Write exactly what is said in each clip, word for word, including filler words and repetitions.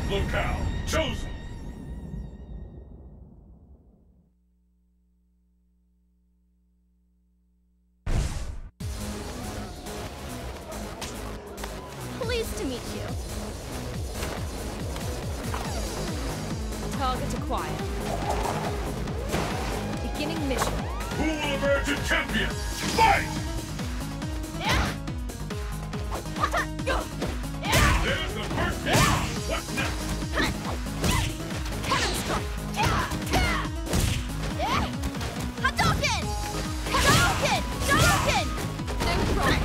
Locale chosen! Pleased to meet you. Target acquired. Beginning mission. Who will emerge a champion? Fight! There's the first hit! What's next? Cannon strike! Hadouken! Hadouken! Hadouken! Neutron!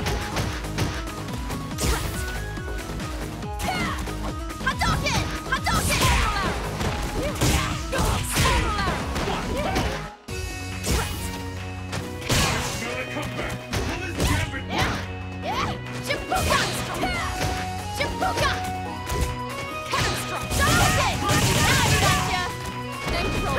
Hadouken! Hadouken! Gonna come back! Will this gambit work? Shibuka! Shibuka! Cannon strike! Hadouken! Now you gotcha! Neutron!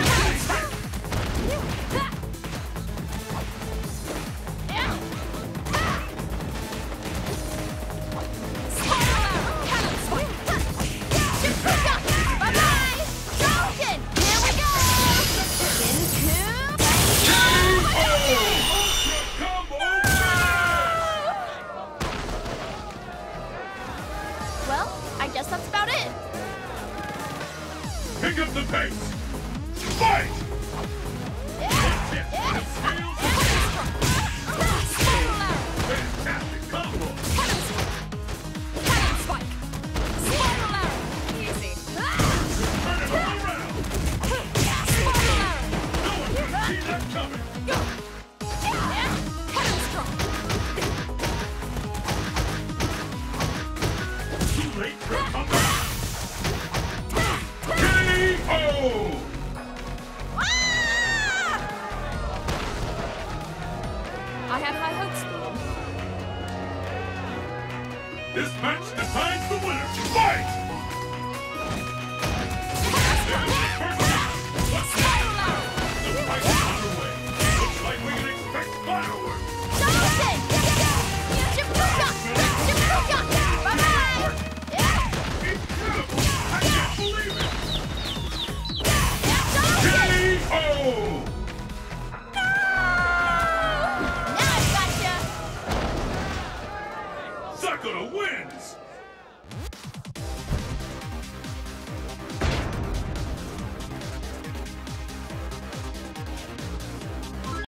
Well, I guess that's about it. Pick up the pace! Fight! Fantastic combo! Turn it all around! No one can see that coming! Too late for a comeback! K O! I had high hopes for him. This match decides the winner! Fight!